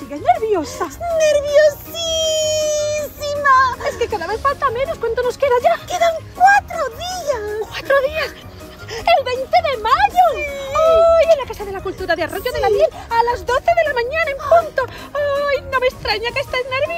sigues nerviosa? ¡Nerviosísima! Es que cada vez falta menos. ¿Cuánto nos queda ya? ¡Quedan 4 días! 4 días. ¡El 20 de mayo! Sí. ¡Ay! En la Casa de la Cultura de Arroyo de la Miel a las 12 de la mañana en punto. ¡Ay! No me extraña que estés nerviosa.